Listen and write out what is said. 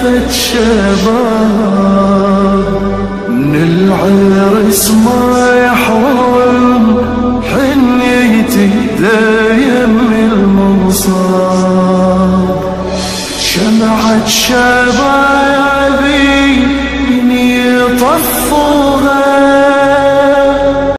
شمعة شباب من العرس ما يحرم حنيتي دايم المنصاب. شمعة شبابي يطفوها